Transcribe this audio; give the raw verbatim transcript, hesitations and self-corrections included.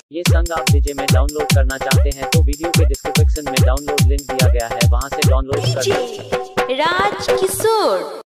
ये सॉन्ग आप डीजे में डाउनलोड करना चाहते हैं तो वीडियो के डिस्क्रिप्शन में डाउनलोड लिंक दिया गया है, वहां से डाउनलोड कर राज किशोर।